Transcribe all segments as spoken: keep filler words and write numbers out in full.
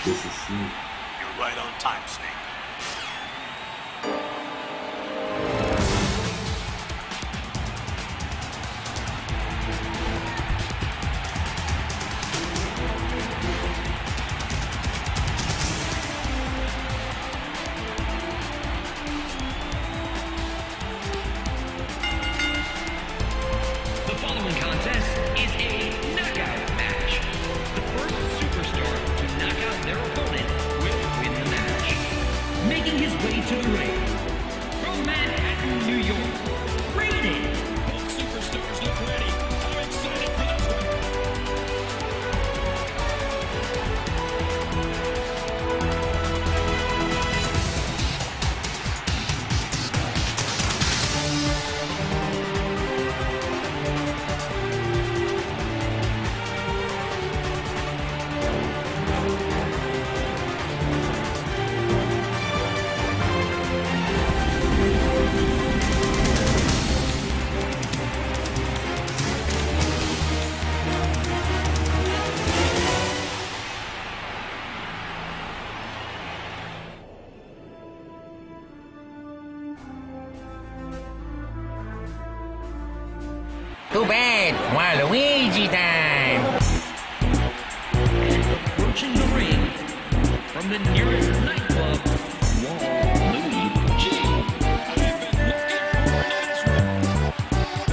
This is Snake. You're right on time, Snake. The following contest is a knockout match. The first superstar to knock out their opponent will win the match. Making his way to the ring, from Manhattan, New York, Raiden. Both superstars look ready. I'm excited for this one. Too bad. Waluigi time. Approaching the ring from the nearest nightclub, Waluigi. I've been looking for an answer.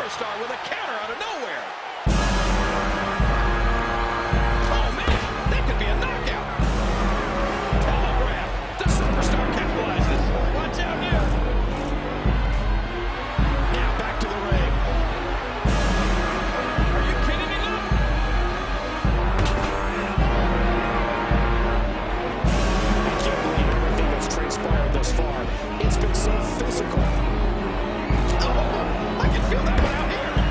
superstar with a counter out of nowhere. Oh, man, that could be a knockout. Telegraph. The superstar capitalizes. Watch out here. Now back to the ring. Are you kidding me now? I can't believe everything that's transpired thus far. It's been so physical. Oh, I can feel that one out here.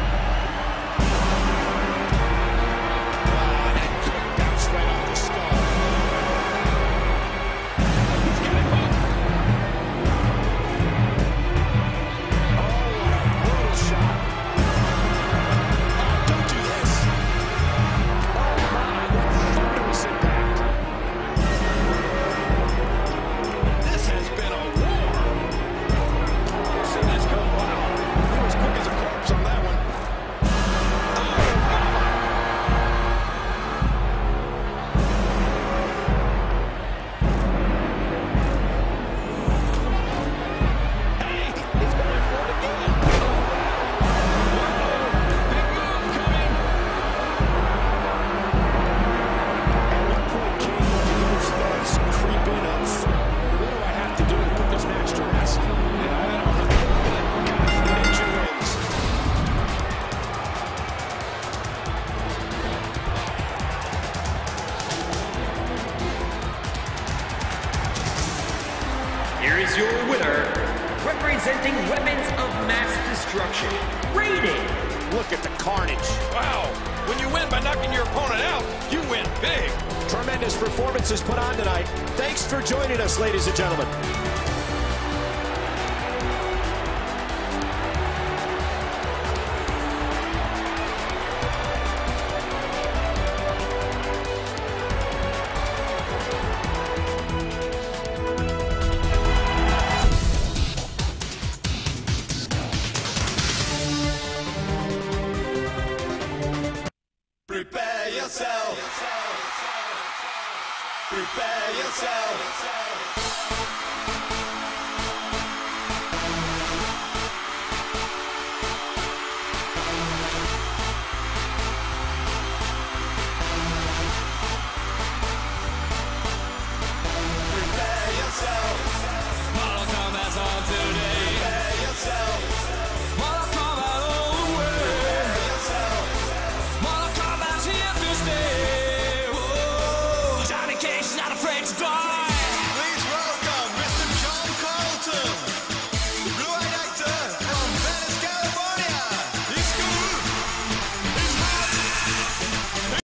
Ah, that kick bounced right off the skull. He's got it hooked. Oh, what a brutal shot. Oh, don't do this. Oh, my, what thunderous impact. This has been a war. See this go? Wow. He was quick as a corpse on that one. Oh, mama. Hey, he's going for it again. Uh-oh. Big move coming. At what point, King, do those thoughts creep in of, what do I have to do to put this match to rest? Yeah, I don't know. God, Ninja wins. Here is your winner, representing Weapons of Mass Destruction, Raiden. Look at the carnage. Wow. When you win by knocking your opponent out, you win big. Tremendous performances put on tonight. Thanks for joining us, ladies and gentlemen.